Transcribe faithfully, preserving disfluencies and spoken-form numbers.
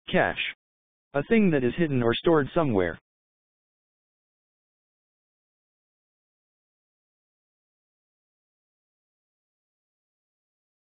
Cache. A thing that is hidden or stored somewhere.